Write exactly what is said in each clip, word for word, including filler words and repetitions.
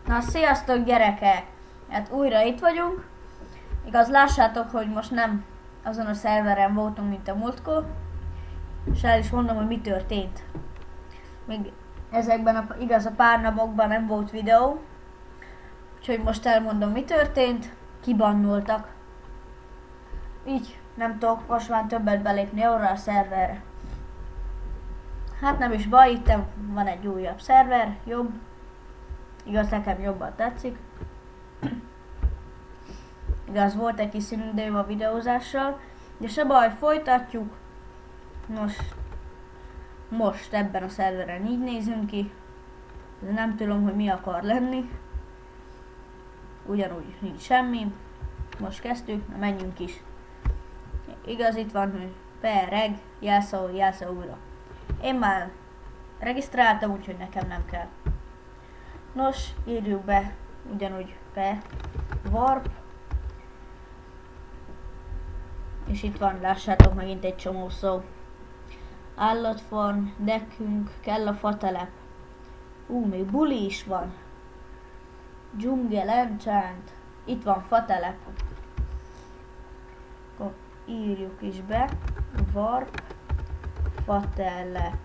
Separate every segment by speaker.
Speaker 1: Na, sziasztok gyerekek! Hát újra itt vagyunk. Igaz, lássátok, hogy most nem azon a szerveren voltunk, mint a múltkor. És el is mondom, hogy mi történt. Még ezekben a, igaz, a pár napokban nem volt videó. Úgyhogy most elmondom, mi történt. Kibannoltak. Így nem tudok most már többet belépni arra a szerverre. Hát nem is baj, itt van egy újabb szerver, jobb. Igaz, nekem jobban tetszik. Igaz, volt egy kis színidőm a videózással, de se baj, folytatjuk. Most, most ebben a szerveren így nézünk ki. De nem tudom, hogy mi akar lenni. Ugyanúgy nincs semmi. Most kezdtük, na menjünk is. Igaz, itt van, hogy pereg, jelszó, jelszó újra. Én már regisztráltam, úgyhogy nekem nem kell. Nos, írjuk be ugyanúgy be warp. És itt van, lássátok, megint egy csomó szó. Állatfarm, nekünk kell a fatelep. Ú, még buli is van. Dzsungel, enchant. Itt van fatelep. Akkor írjuk is be. Warp, fatelep.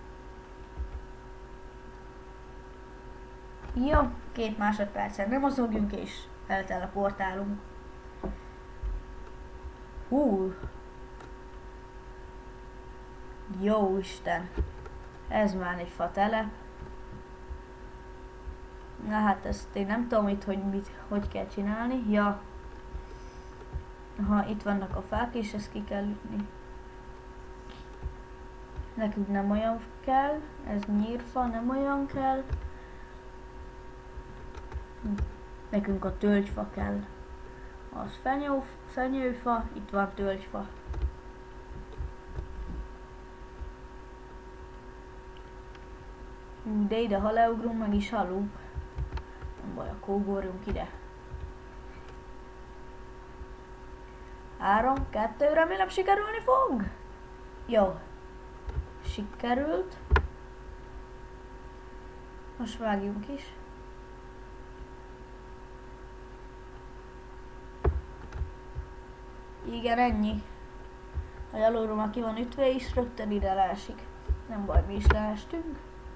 Speaker 1: Jó, két másodpercen nem mozogjunk és elteleportálunk. Hú. Jó Isten. Ez már egy fatelep. Na hát ezt én nem tudom itt, hogy mit, hogy kell csinálni. Ja. Ha itt vannak a fák és ezt ki kell ütni. Nekünk nem olyan kell. Ez nyírfa, nem olyan kell. Nekünk a tölgyfa kell. Az fenyő, fenyőfa, itt van tölgyfa. De ide, ha leugrunk, meg is halunk. Nem baj, akkor ugorjunk ide. Három, kettő, remélem sikerülni fog. Jó. Sikerült. Most vágjunk is. Igen, ennyi. Hogy alulról már ki van ütve is, rögtön ide leesik. Nem baj, mi is leestünk.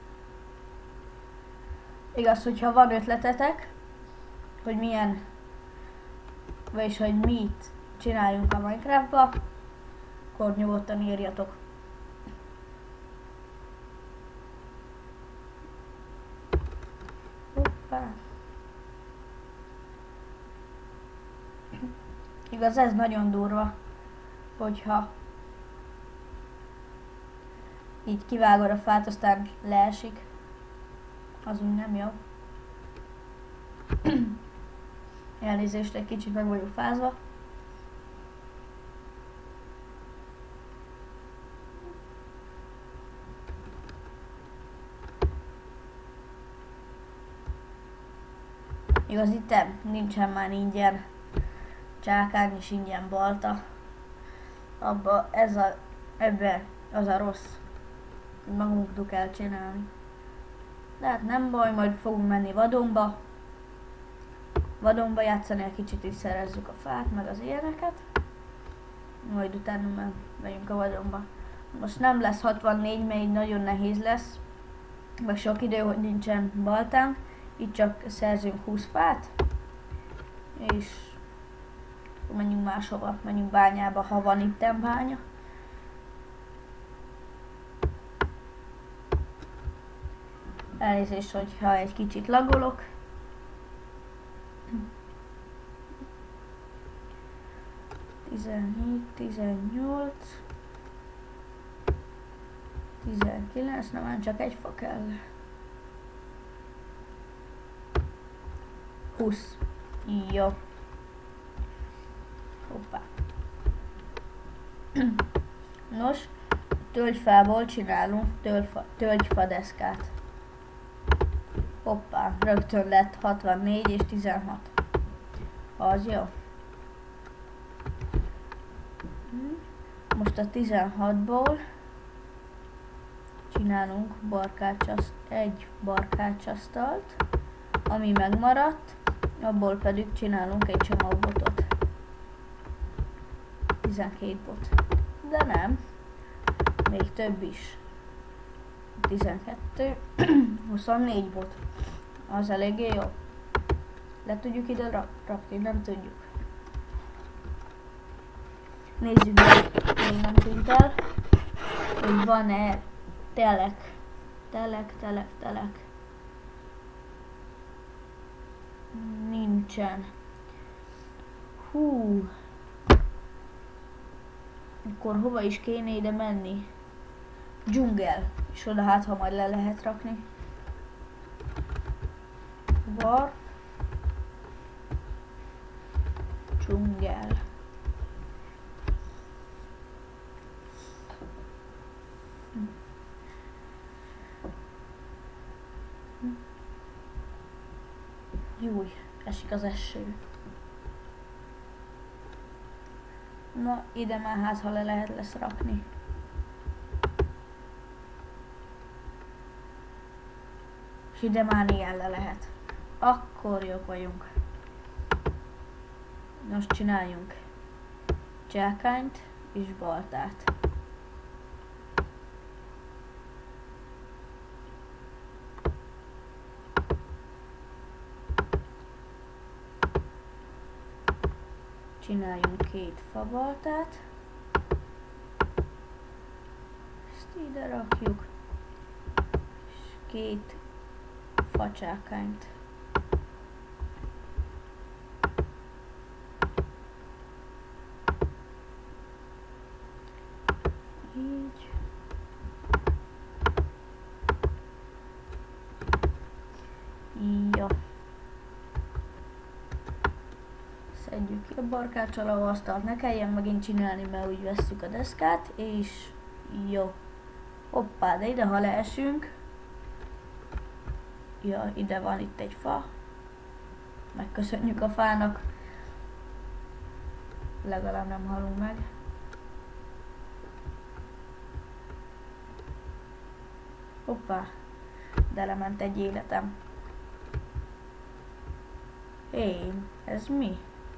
Speaker 1: Igaz, hogyha van ötletetek, hogy milyen, vagyis hogy mit csináljunk a Minecraftba, akkor nyugodtan írjatok. Hoppá. Igaz, ez nagyon durva, hogyha így kivágod a fát, aztán leesik. Az úgy nem jó. Elnézést, egy kicsit meg vagyok fázva. Igaz, itt nincsen már ingyen csákány és ingyen balta. Abba ez a, ebbe az a rossz, hogy magunknak kell csinálni. De hát nem baj, majd fogunk menni vadonba. Vadonba játszani, egy kicsit is szerezzük a fát, meg az ilyeneket. Majd utána megyünk a vadonba. Most nem lesz hatvannégy, mert így nagyon nehéz lesz. Meg sok idő, hogy nincsen baltánk. Itt csak szerzünk húsz fát. És menjünk máshova, menjünk bányába, ha van itten bánya. Elnézést, hogyha egy kicsit lagolok. tizenhét, tizennyolc, tizenkilenc, na már csak egy fa kell. húsz. Jó. Hoppá. Nos, tölgyfából csinálunk tölgyfa, tölgyfadeszkát. Hoppá, rögtön lett hatvannégy és tizenhat. Az jó. Most a tizenhatból csinálunk barkácsaszt, egy barkácsasztalt, ami megmaradt, abból pedig csinálunk egy csomagbotot. tizenkét bot. De nem. Még több is. tizenkettő, huszonnégy bot. Az eléggé jó. Le tudjuk ide rak rakni? Nem tudjuk. Nézzük meg, még nem tűnt el, hogy van-e telek. Telek, telek, telek. Nincsen. Hú. Akkor hova is kéne ide menni? Dzsungel. És oda hát, ha majd le lehet rakni. Var. Dzsungel. Júj, esik az eső. Na, ide már hát, ha le lehet lesz rakni. És ide már ilyen le lehet. Akkor jók vagyunk. Most csináljunk csákányt és baltát. Csináljunk két fabaltát. Ezt ide rakjuk. És két facsákányt. Így. Jó. Szedjük ki a barkáccsal a asztalt, ne kelljen megint csinálni, mert úgy vesszük a deszkát, és jó. Hoppá, de ide ha leesünk. Ja, ide van itt egy fa. Megköszönjük a fának. Legalább nem halunk meg. Hoppá, de lement egy életem. Hé, ez mi?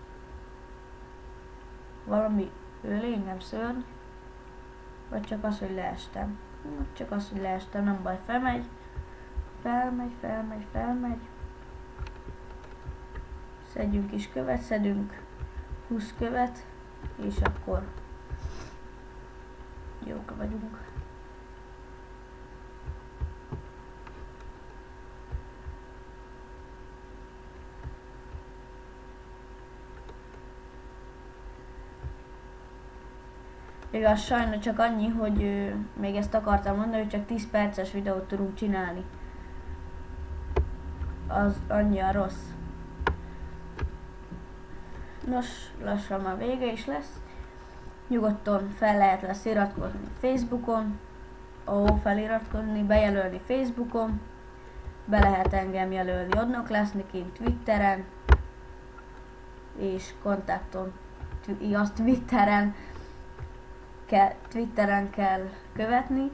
Speaker 1: Valami ölény, nem szörny? Vagy csak az, hogy leestem? Csak az, hogy leestem, nem baj, felmegy. Felmegy, felmegy, felmegy. Szedjünk is követ, szedünk húsz követ, és akkor jók vagyunk. Igaz, sajnos csak annyi, hogy ö, még ezt akartam mondani, hogy csak tíz perces videót tudunk csinálni. Az annyira rossz. Nos, lassan már vége is lesz. Nyugodtan fel lehet lesz iratkozni Facebookon. Ó, feliratkozni, bejelölni Facebookon. Be lehet engem jelölni Odnok Lesznikin, Twitteren. És kontakton, igaz, Twitteren. Kell, Twitteren kell követni.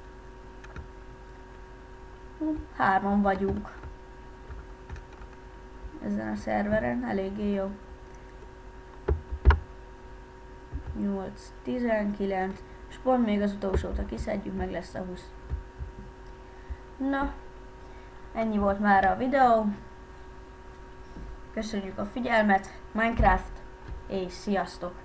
Speaker 1: Hárman vagyunk ezen a szerveren, eléggé jó. nyolc, tizenkilenc, és pont még az utolsót, ha kiszedjük, meg lesz a húsz. Na, ennyi volt már a videó. Köszönjük a figyelmet, Minecraft, és sziasztok!